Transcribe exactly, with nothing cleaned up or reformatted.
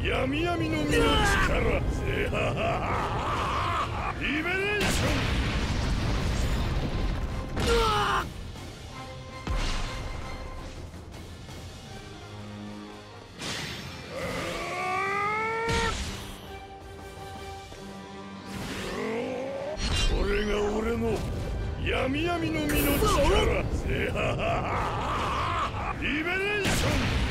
闇闇の身の力。リベレーション。これが俺の闇闇の身の力。リベレーション。